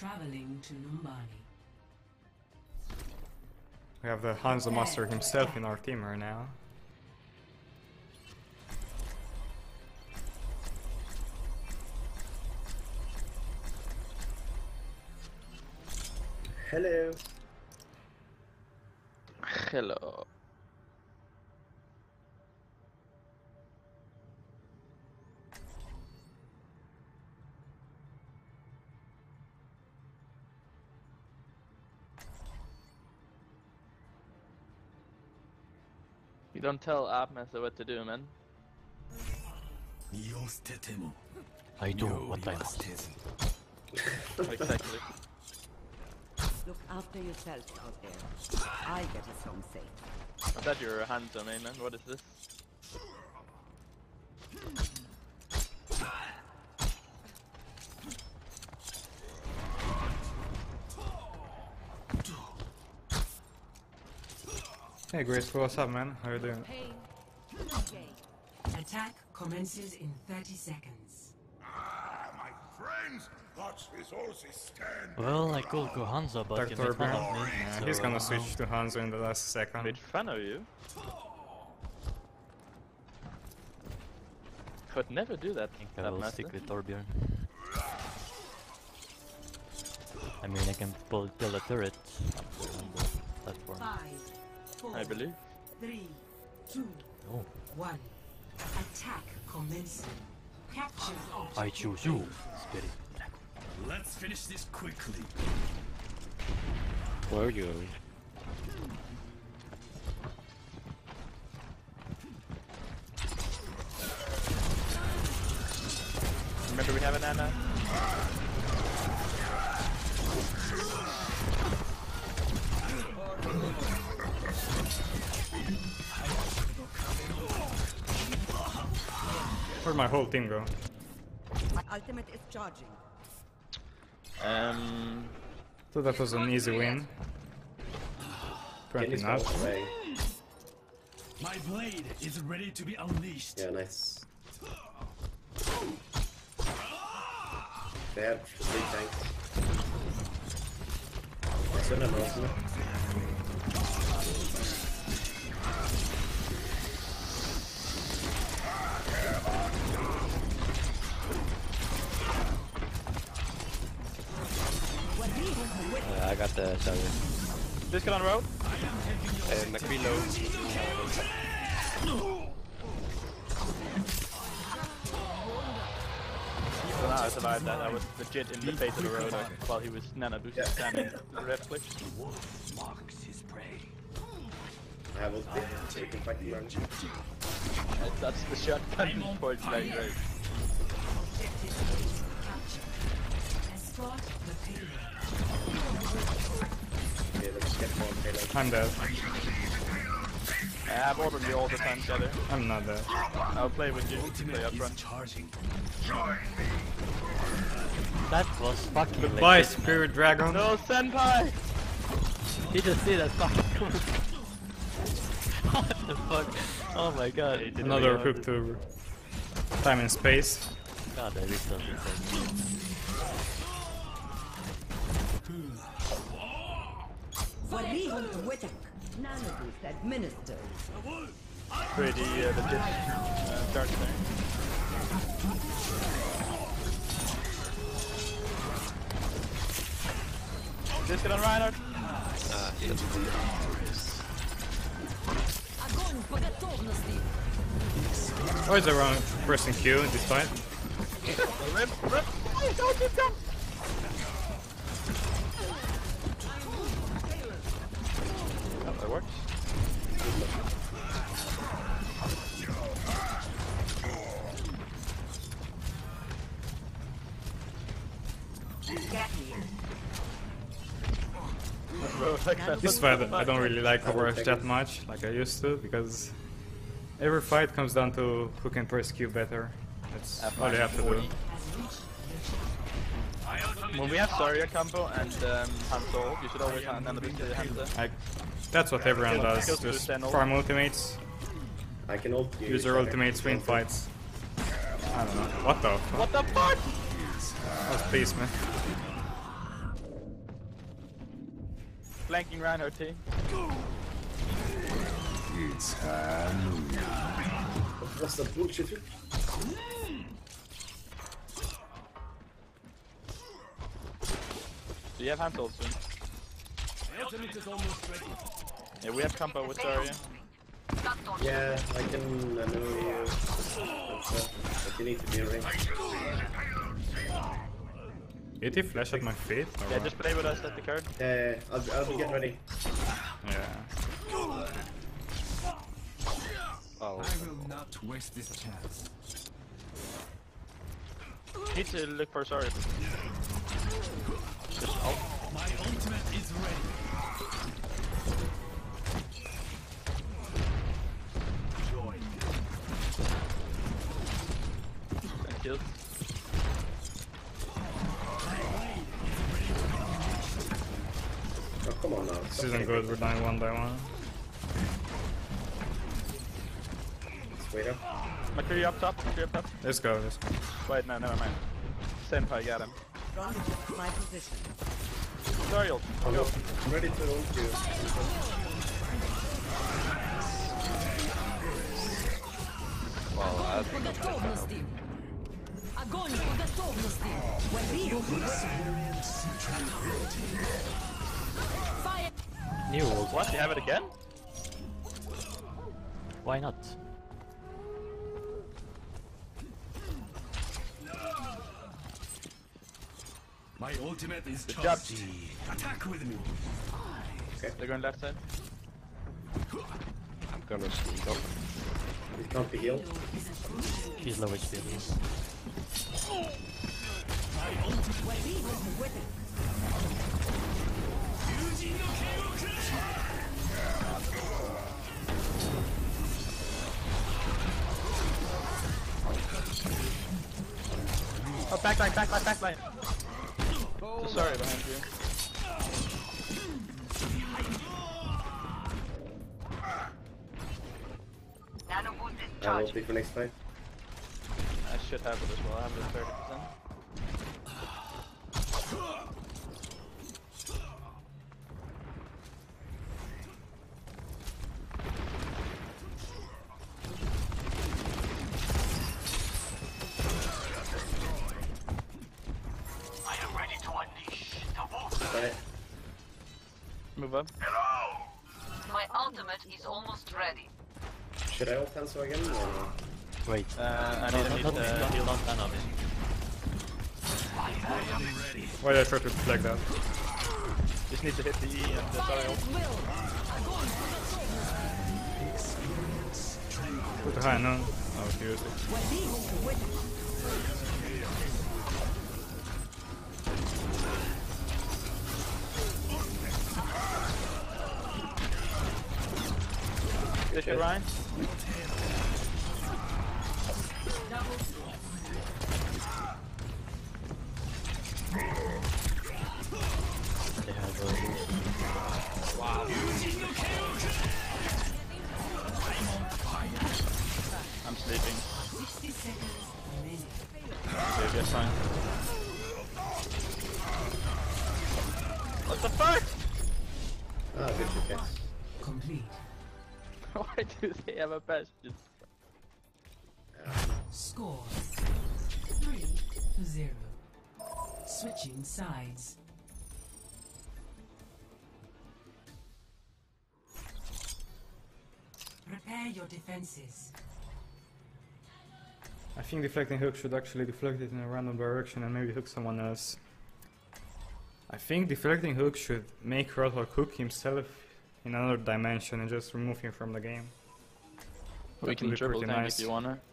Traveling to Numbani. We have the Hanzo Master himself in our team right now. Hello. Hello. You don't tell Abmaster what to do, man. I do what I must. Exactly. Look after yourself out there. I get us home safe. I thought you were a Hanzo main, man. What is this? Hey Graceful, what's up man? How you doing? Attack commences in 30 seconds. My friends, God's resources stand. Well, I could go Hanzo, but you Dr. made fun of me. Yeah, So he's gonna switch to Hanzo in the last second. Made fun of you? Could never do that, I think I will Abmaster. stick with Torbjorn. I mean, I can build a turret up there on the platform. 5, 4, I believe. 3, 2, Oh, 1. Attack commencing. Capture I choose you, Spirit Dragon. Let's finish this quickly. Where are you going? Remember we have an Anna? Where'd my whole team go? My ultimate is charging. So that was an easy win. 20 Kenny's knots. gone away. My blade is ready to be unleashed. Yeah, nice. They have 3 tanks. That's an announcement. I got the shower. Just get on the road. McCree low. So now I survived that. I was legit in the face of the road while he was nano boosting standing red click. Marks his prey. I have ulti, so you can fight the run. That's the shotgun point blank range. Escort the payload. Okay, let's get more payload. I'm dead. I have ordered you all the time, together. I'm not dead. I'll play with you. Play up front. Charging. That was fucking Goodbye, legit, man. Spirit Dragon. No, senpai! He just see that fucking cool. What the fuck? Oh my god. Another hook to time and space. God, I ripped off Walihun Witak. Nanoboost administered. Pretty legit start there. Just get on Reinhardt. Why is everyone pressing Q in this fight? Rip! Hey, don't keep going! Oh, that works. This fight I don't really like Overwatch that much, like I used to, because every fight comes down to who can press Q better. That's all you have to do. When we have Zarya combo and Hanzo, you should always have another bit to Hanzo. That's what everyone does, Kills just boost and ult. farm ultimates, I can ult you. use your ultimates, win fights. I don't know. What the fuck? What the fuck? That was peace, man. flanking Reinhardt team. It's Halloween. What's the bullshit? Do you have hand tools soon? Ultimate is almost ready. Yeah, we have combo with Zarya. Yeah, I can know you. But you need to be a ring. Did he flash at my feet? Or Yeah, what? just play with us at the card. Yeah, I'll be getting ready. Yeah. Oh, I will not waste this chance. Need to look for Zarya. Just ult. My ultimate is ready. Join. And kill. Oh, come on now. This isn't good, we're dying one by one. Let's wait up. McCree up top, McCree up top. Let's go, let's go. Wait, no, never mind. Senpai got him. Run to my position. Zarya, go. I'm ready to ult you. well, I think I'm Готовности! Огонь по готовности! New ult. What? You have it again? Why not? My ultimate is Good job. trusty. Attack with me. They're going left side. I'm gonna sneak up. It can't be healed. He's low HP. Oh, backline, backline, backline. Sorry behind you. I will be for next fight. I should have it as well. I have it at 30%. Right. Move up. My ultimate is almost ready. Should I ult Hanzo again or no? Wait. I need to Not none of it. Why did I try to flag that? Just need to hit the E and the Zarya. Put the high no. I was used it. Good shit, Ryan. They have I'm sleeping. 60 seconds remaining. Okay, that's fine. What the fuck? Ah, good shit, guys. Complete. Why do they have a bastion? Score 3-0. Switching sides. Prepare your defenses. I think deflecting hook should actually deflect it in a random direction and maybe hook someone else. I think deflecting hook should make Roadhog hook himself in another dimension and just remove him from the game. We That can would be triple pretty tank nice. if you wanna.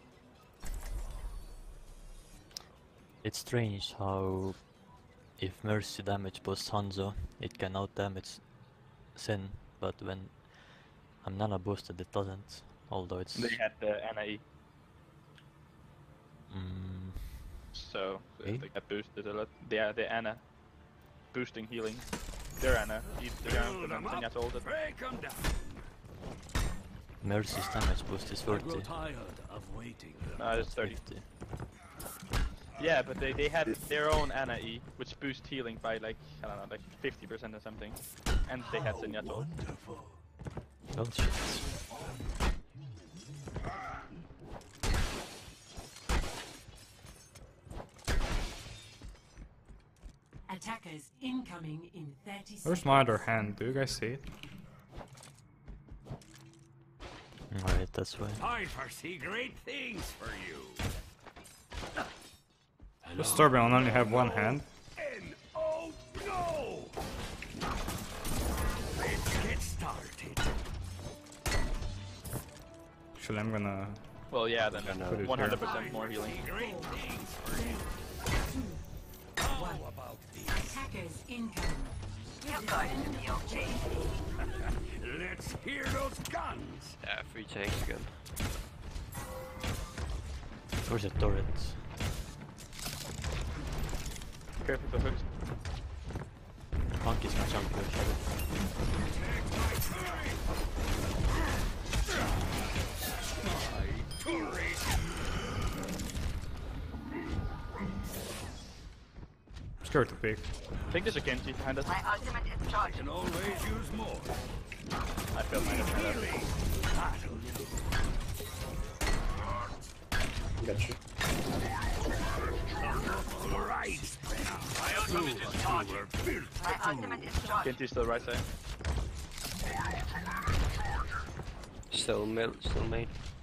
It's strange how if Mercy damage boosts Hanzo, it can out damage Sin, but when I'm Nana boosted it doesn't, although it's... They had the NAE, Mm, so Okay. they got boosted a lot. Yeah, the Ana boosting healing. Their Ana, they're going for them, then you have to hold it. Break 'em down. Mercy's damage boost is I 40. grow tired of waiting. No, it's 30. 50. Yeah, but they had their own Ana E, which boost healing by like, I don't know, like 50% or something. And they had Zenyatta ult. Oh shit. Attackers incoming in 30 seconds. Where's my other hand? Do you guys see it? Alright, that's why. I foresee great things for you. Does Torbjorn only have one hand? Oh no! Let's get started. Actually, I'm gonna... Well, yeah, then Put it 100% more healing. Great things for you. How about this? Attackers incoming. You're going to be okay. Let's hear those guns. Yeah, free tanks again. Where's the turret? Careful the hooks. Monkey's gonna jump to the shadow. Scared to pick. I think there's a Genji behind us. My ultimate is charged. Can always use more. I feel my defender. Gotcha. Right. My ultimate is charging. My ultimate is charged. Genji still right side. Still main.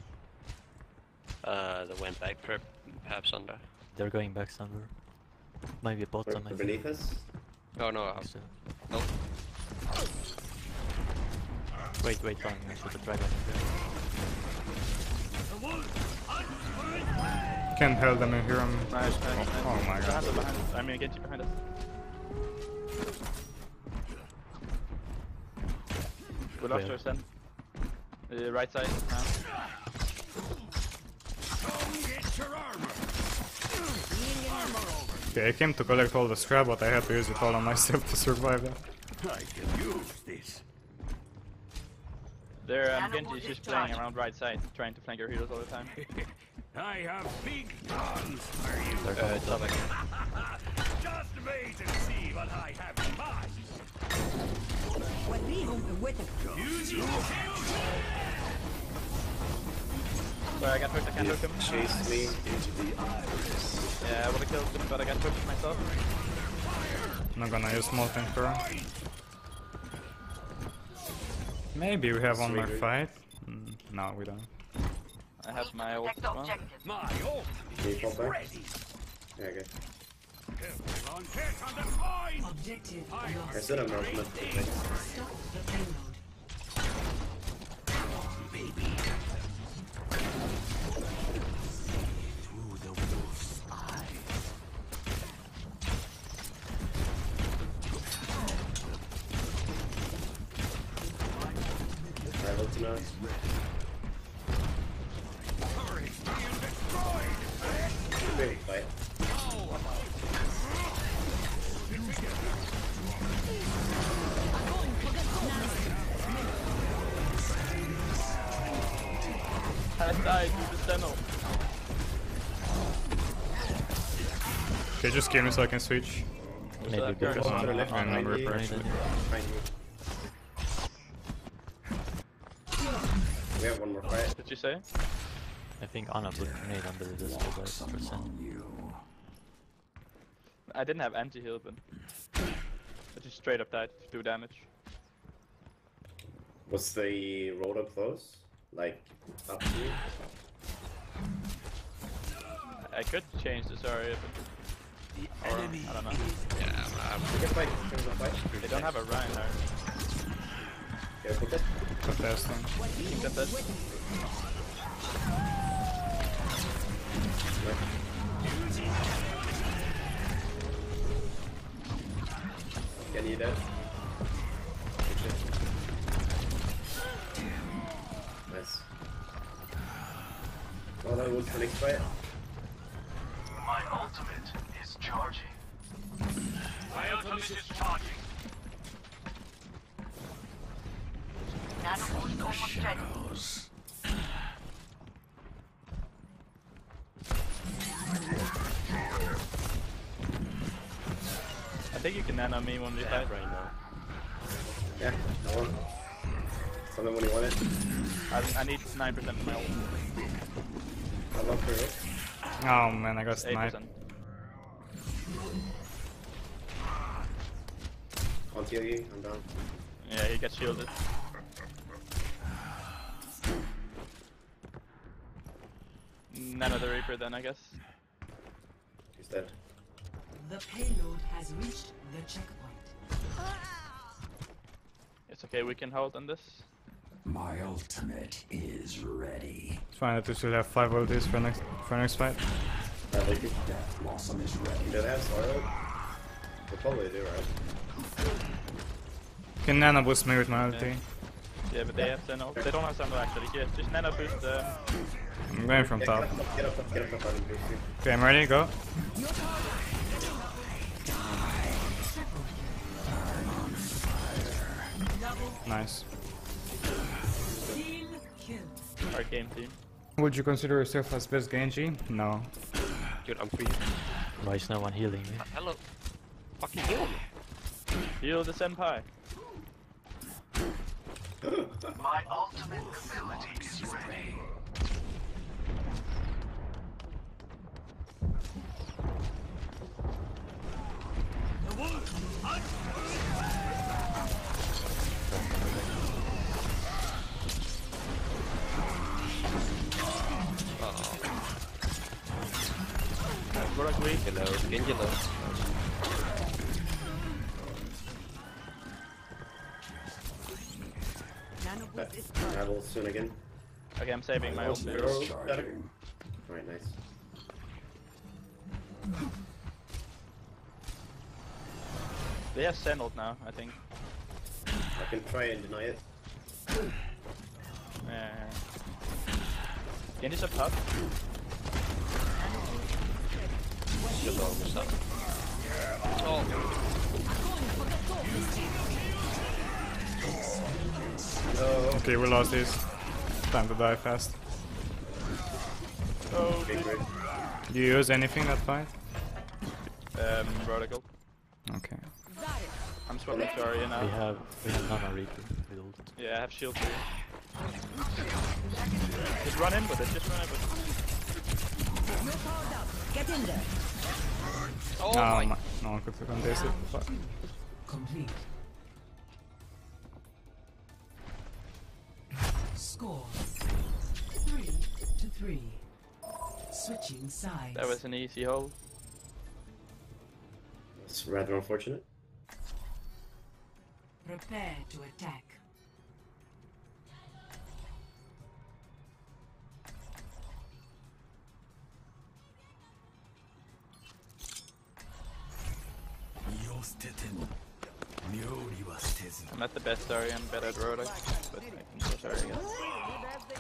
They went back perhaps under. They're going back somewhere. Maybe bottom, I think. Beneath us? Oh no, So. nope. Wait, I'm gonna shoot the dragon in there. Can't hold them in here. Nice. Oh my god. Behind us. I mean, Genji behind us. Good Where? upstairs then. Right side now. Come get your armor. Okay, I came to collect all the scrap, but I had to use it all on myself to survive that. I can use this. There, Genji is just playing around right side, trying to flank your heroes all the time. I have big guns for you. They're going top. Just wait and see what I have in mind. Use your Sorry, I got hooked, I can't hook him. Chase me. Yeah, I would've killed him, but I got hooked myself. I'm not gonna use molten core. Maybe we have one more fight. No, we don't. I have my ult Protect as the well. objective. My ultimate Can you fall is back? ready. Yeah, okay. Everyone get on the point. Objective I lost. said I'm not meant to think. Stop the payload. Baby. Through the wolf's eye. Alright, look to know. Turret's being destroyed. Big fight. I died to the demo. Okay, just kill me so I can switch. Maybe that because Garen? To the left, I'm behind not you. refreshing. Behind you. We have one more fight. Did you say? I think Anna put grenade under this percent. I didn't have anti-heal, but I just straight up died to 2 damage. Was the road up close? Like, up to you? I could change this area, but or, I don't know. We can fight. We can fight. They don't have a Ryan there. Okay, put that. Contesting. Except that Can you dead? Nice. Well, that was the next fight. My ultimate is charging. My ultimate is charging. Nano boost almost ready. think you can nano me when we fight. Right now. Yeah, I want. Tell me when you want it. I need 9% of my ult. I love for it. Oh man, I got sniped. 8%. I'll heal you, I'm down. Yeah, he gets shielded. Nano the Reaper then, I guess. He's dead. The payload has reached the checkpoint. It's okay, we can hold on this. My ultimate is ready. It's fine that we still have 5 ultis for next fight. They could. Death Blossom is Do ready. they have Starlight? They probably do, right? Can nano boost me with my ulti? Yeah, but they have Seno. They don't have Seno actually. Yeah, just nano boost the... I'm going from Yeah, top. get up, I can boost you. Okay, I'm ready, go. Nice. Team kill. Our game team. Would you consider yourself as best Genji? No. Dude, I'm free. Why is no one healing me? Hello. Fucking heal me. Heal the senpai. My ultimate ability is ready. We're weak. Genji low, Genji low. Nano boost is I will soon again. Okay, I'm saving my ult. Charging. Alright, nice. They have Sen ult now, I think. I can try and deny it. Genji's up top. Just almost up. Oh. Okay, we lost this. Time to die fast. Oh, Okay, great. Do you use anything that fight? Rodical. Okay. I'm swapping to Arya now. We have Nano Reaper with ult. Yeah, I have shield too. Just run in with it, just run in with it. Get in there. Oh No, my. no one could contest it. Fuck. Complete. Score 3-3. Switching sides. That was an easy hold. It's rather unfortunate. Prepare to attack. I'm not the best Arya, I'm better at Rodic, but I can push Arya.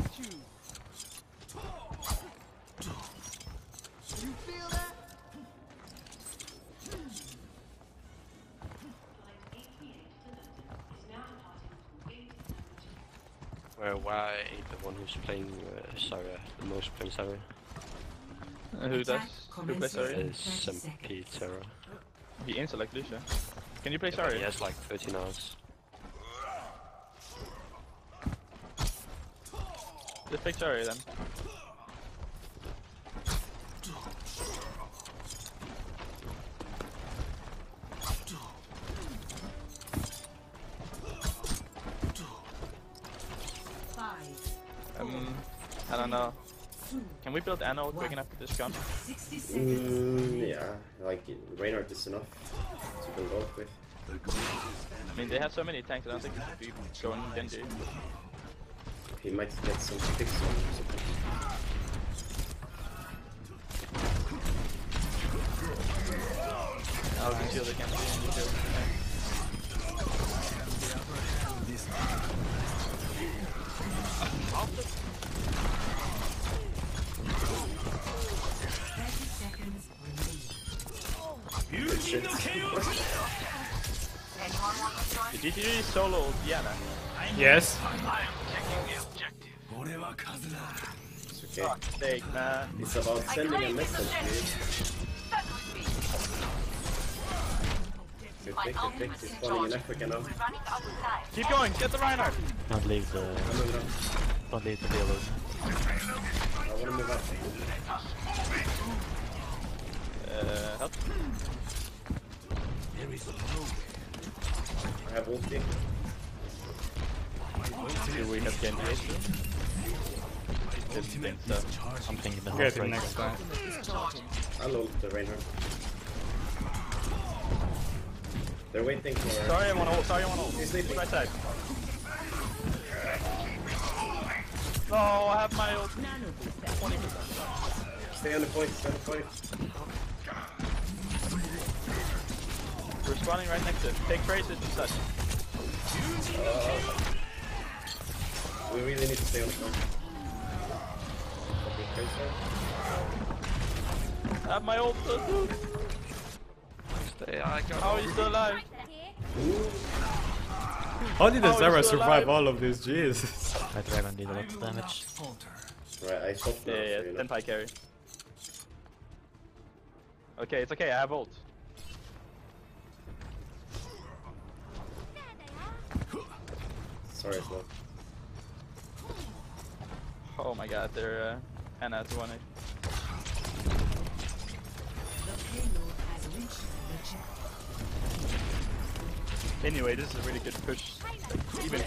Why the one who's playing Sarah, the most playing Sarah, Who does? Who plays Arya? is Sempi Terra. He insta like Lucia. Can you play Arya? He has like 13 hours. Just pick Arya then. I don't know. Can we build Anno quick enough with this gun? 60 seconds. Yeah, like Reinhardt is enough to build off with. I mean, they have so many tanks, I don't think we should be going Genji. He might get some picks on or something. I'll just heal the Genji and you heal the tank. Did you solo Diana? Yes. It's okay. Fuck's sake, man. It's about sending a message, dude. Good My pick, good pick. ultimate He's is spawning in charged. Africa now. We're running out of time. Keep going, get the Reinhardt! Don't leave the I'm moving up. don't leave the payload. I wanna move up. Help. There is a low. I have ulti. Do we have Genji? Didn't think so. I'm thinking the Get half him right. next time. I'll ult the Reinhardt. They're waiting for... Sorry, I want ult, sorry, I want ult. He's sleeping. Right side. No, I have my ult. 20%. Stay on the point, stay on the point. We're spawning right next to it. Take traces and such. We really need to stay on the point. I have my ult. Stay, I got How are you still alive? How did How is Azara he still survive alive? all of this? Jesus. My dragon did a lot of damage. Falter. Right, I stopped now, Yeah, so yeah, you know. Senpai carry. Okay, it's okay, I have ult. Sorry, it's not. Oh my god, they're Anna to 1 The payload has reached the checkpoint. Anyway, this is a really good push. Even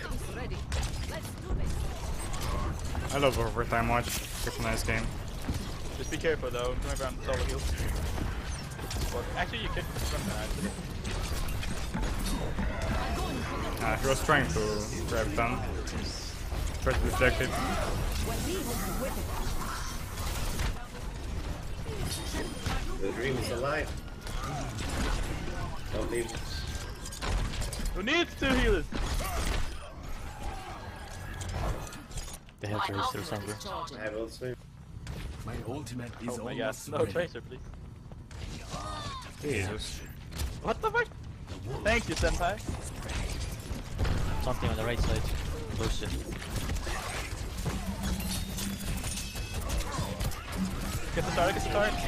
I love overtime watch. Such a nice game. just be careful though, remember I'm solo heal. But actually you could run that. He was trying to grab them. Tried to deflect it. The dream is alive. Don't leave. Who needs two healers? They have to raise their Sandra. I have ult swing. My ultimate is Oh my god, almost no ready. tracer please. Jesus. What the fuck? Thank you, Senpai. Something on the right side. Close to. Get the start, get the start.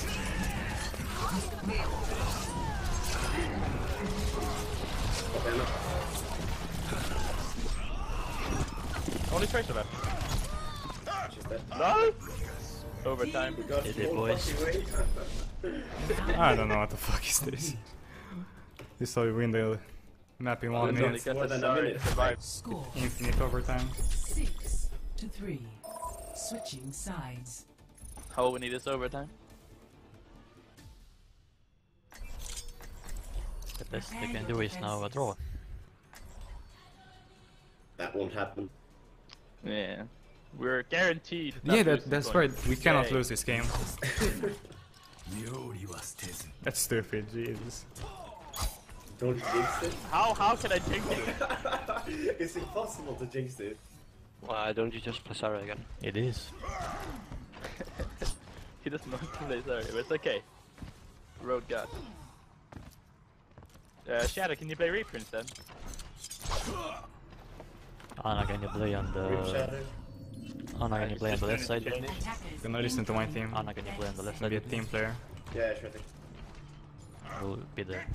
Stop Anna. Only tracer left. She's dead. No! Overtime. We got Did it, full boys? fucking way. I don't know what the fuck is this. This is how you win the map in 1 It's only minute. because more than a sorry minute. survived. Score Infinite overtime. 6-3. Switching sides. All we need is overtime. The best they can do is now a draw. That won't happen. Yeah. We're guaranteed. not Yeah, losing that's points. right. We cannot Yay. lose this game. Yori was teasing. That's stupid, Jesus. Don't jinx it. How can I jinx it? It's impossible to jinx it. Why don't you just play Sarah again? It is. He doesn't want to play, sorry, but it's okay. Road God. Shadow, can you play Reaper instead? Anna, can you play on Rip the... shadow. Anna, can you play on the left side? Attackers Gonna listen to my team. Anna, can you play on the left Be a side? team player. Yeah, sure thing. We'll be there.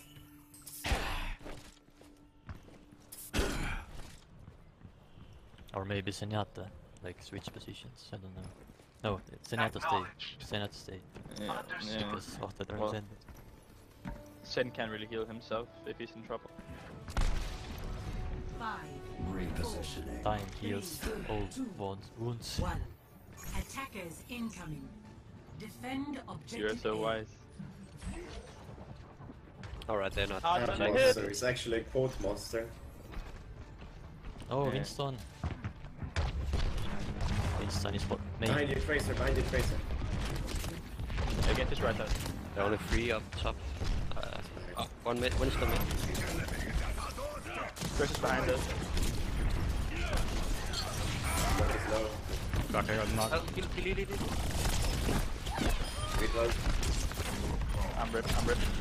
Or maybe Zenyatta, like switch positions, I don't know. No, Zenyatta stay. Zenyatta stay. Yeah. Because of the Well, Zen. Sen can't really heal himself if he's in trouble. 5, Repositioning. Time heals all wounds. 1. Attackers incoming. Defend objective. You're so A. wise. Alright, they're not. Ah, That that's a hit. monster is actually a quote monster. Oh, Yeah. Winston! Winston is what? Behind Main. you, Tracer, behind you, Tracer. Again, just right side. There are only 3 up top. One mid, Winston mid. Chris is behind us. One is low. Fuck, I got knocked. Reload. I'm ripped, I'm ripped.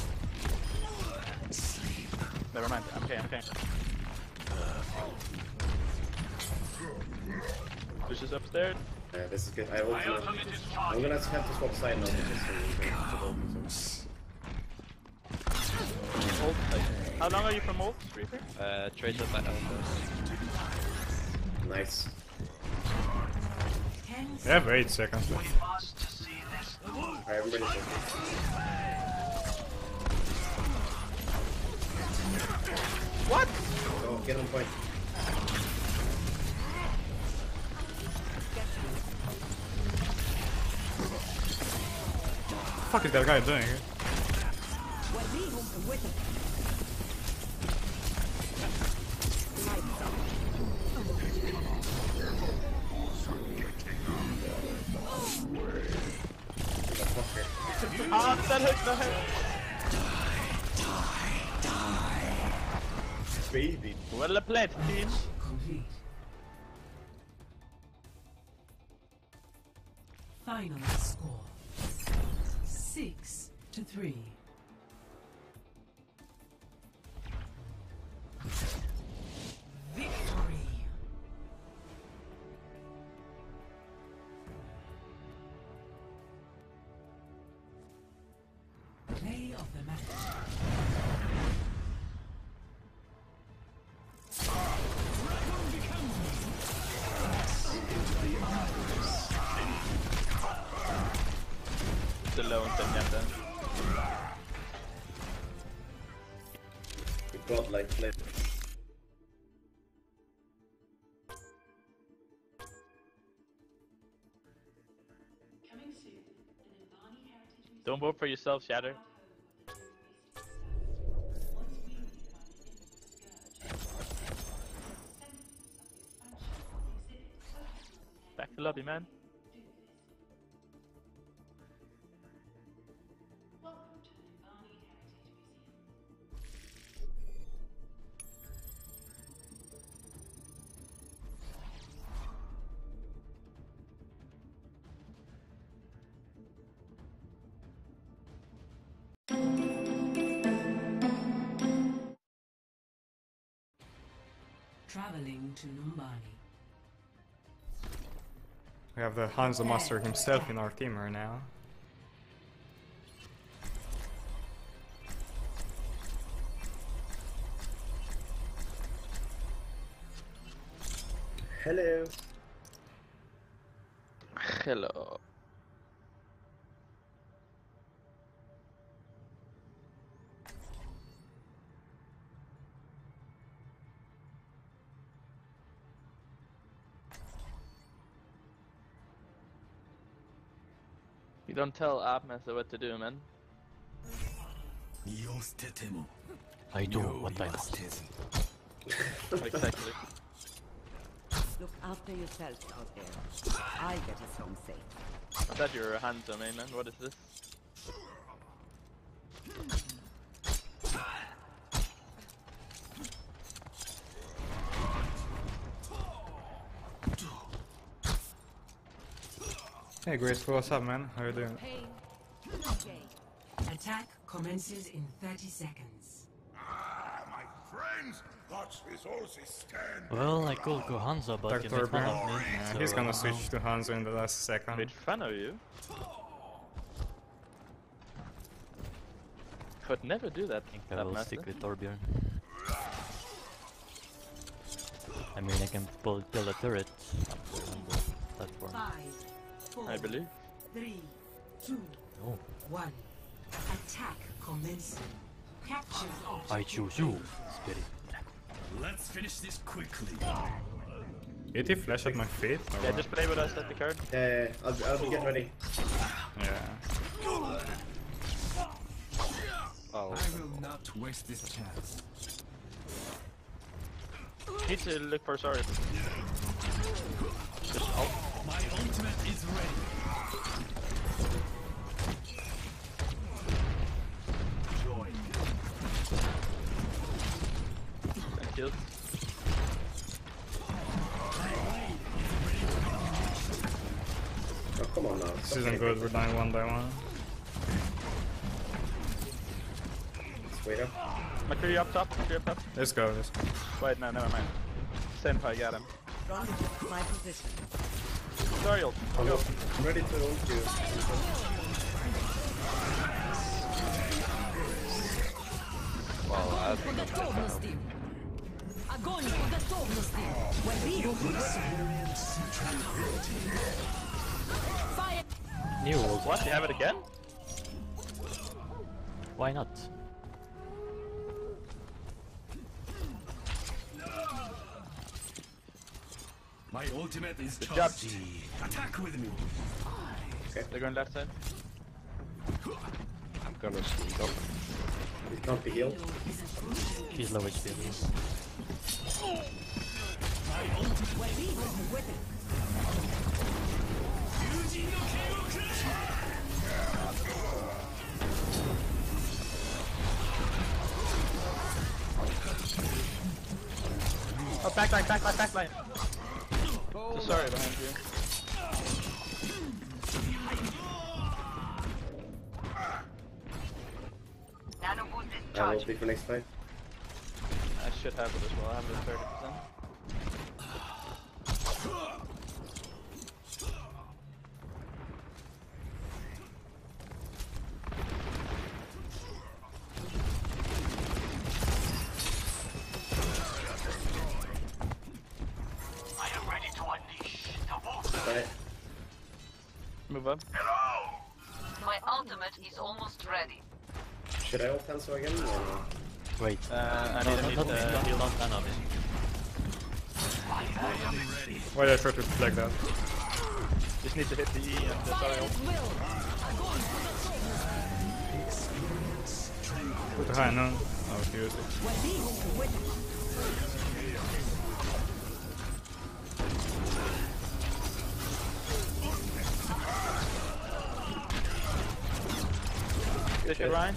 Never mind, I'm okay, I'm okay. Push is upstairs. Yeah, this is good. I ult you. I'm gonna have to swap side now because ult phase. How long are you from ult, Reaper? Tracer by Elbows. Nice. 10 They have 8 seconds left. Alright, everybody's okay. What? Go, get on point. What the fuck is that guy doing here? Ah, that hurt, that hurt. Baby. Well played, team. complete. Final score 6-3. Victory. Play of the match. The low and Zenyatta. We got like flip. Don't vote for yourself, Shatter. Back to lobby, man. Traveling to Numbani. We have the Hanzo Master himself in our team right now. Hello. Hello. You don't tell Abmaster what to do, man. I do what I must. Exactly. Look after yourself out there. I'll get us home safe. I thought you were a Hanzo main, man. What is this? Hey Graceful, what's up man? How you doing? Attack commences in 30 seconds. My friends, God's resources stand. Well, I could go Hanzo, but you Dr. made fun of me. Yeah, so he's gonna I don't switch to Hanzo in the last second. Made fun of you? Could never do that. think I will Abmaster. stick with Torbjorn. I mean, I can build a turret up there on the platform. 5, 4, I believe. 3, 2, Oh, 1. Attack commencing. Capture I choose you, Spirit. Let's finish this quickly. Did he flash at my feet? Or Yeah, what? just play with us at the card. Yeah, I'll be getting ready. Yeah. Oh, I will not waste this chance. Need to look for Sorry. Just ult. My ultimate is ready. Join. And killed. Oh, come on now. This isn't good, we're dying one by one. Wait up. McCree up top, McCree up top. Let's go, let's go. Wait, no, never mind. Senpai got him. Run to my position. Sorry, ult. I'm Go. up. I'm ready to ult you. wow. bad thing of that. Огонь по готовности! New ult. What? You have it again? Why not? My ultimate is Good job. charged. Attack with me. They're going left side. I'm gonna sneak up. He can't be healed. He's low HP. Oh, backline. So sorry behind you. Nano boost is I will charged. be for next fight. I should have it as well. I have it at 30%. Right. Move up. My ultimate is almost ready. Should I ult Hanzo again or no? Wait. I No, need to not heal. nano. Why did I try to deflect that? Just need to hit the E and the sorry ult. Put the high no. Oh, he used it. Good shit, Ryan.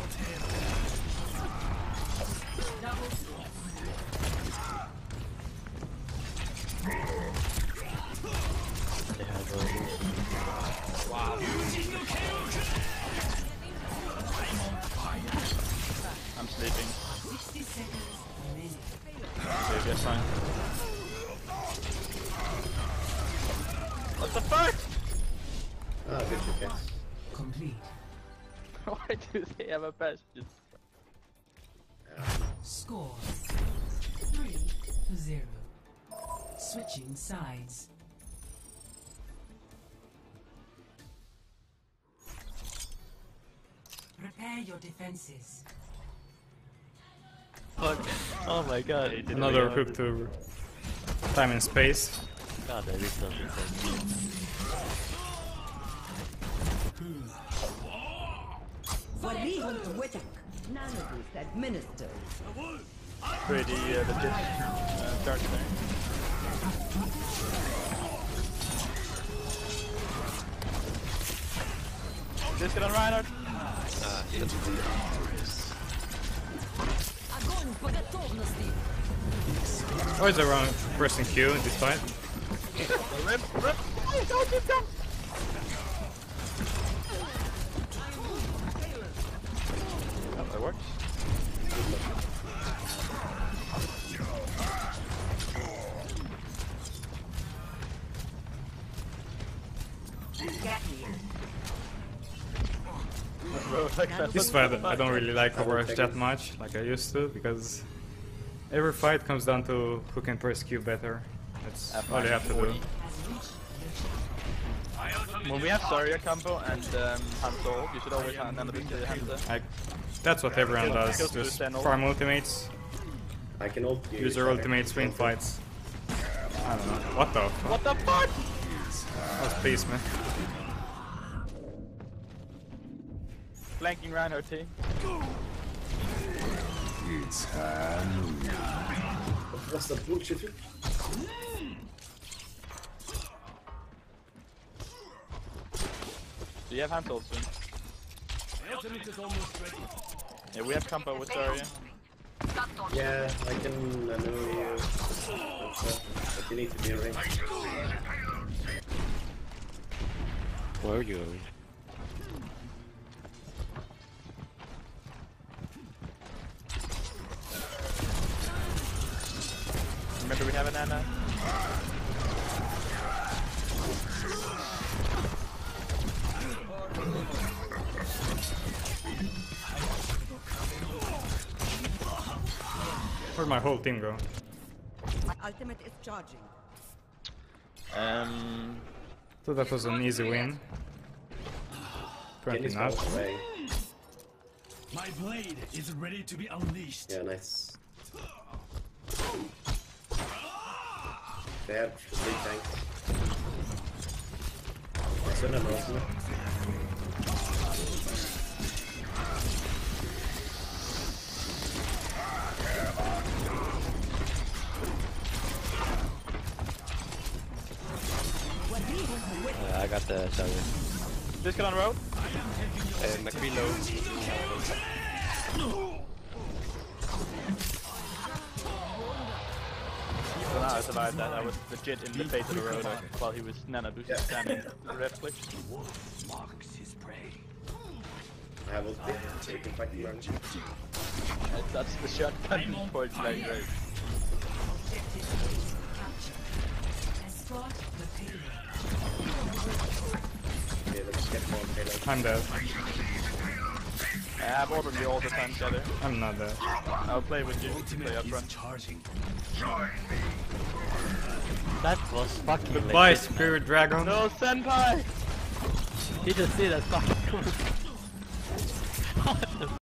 They have a I'm sleeping. 60 seconds remaining. Okay, that's fine. What the fuck? Ah, good shit, guys. Complete. Why do they have a bastion? Score 3-0. Switching sides. Prepare your defenses. Oh my god. Another hook to time and space. God, I ripped off Walihun Witak. Nano boost administered. Pretty legit charge there. Just get on Reinhardt. Огонь по готовности! Why is everyone pressing Q in this fight? Rip! Go! Oh, that works. This fight I don't really like Overwatch that much, like I used to, because every fight comes down to who can press Q better. That's all you have to do. When we have Zarya combo and Hanzo, you should always have none of the Hanzo. That's what everyone does, Kills just boost and ult. farm ultimates, I can ult you. use their ultimates, win fights. I don't know. What the fuck? What the fuck? That was peace, man. Flanking Reinhardt team. It's hallelujah. What's the bullshit? Do you have Hanzo soon? My ultimate is almost ready. Yeah, we have combo with Zarya. Yeah, I can annoy you. But you need to be in range. Where are you going? Remember we have an Ana? Where'd my whole team go? My ultimate is charging. So that was an easy win. Kenny's 20 not. gone away. My blade is ready to be unleashed. Yeah, nice. They have 3 tanks. That's an ultimate. I got the sorry. This guy on the road. McCree low. So now I survived that. I was legit in the face of the road while he was nana boosting standing red click. Marks his prey. I have ulti, so you can fight the run. That's the shotgun point blank range. Escort the payload. Okay, let's get more payload. I'm dead. I have ordered you all the time together. I'm not dead. I'll play with you. Play up Ultimate is front. charging. That was fucking Goodbye, legit, man. Spirit Dragon. No, senpai! Did you see that fucking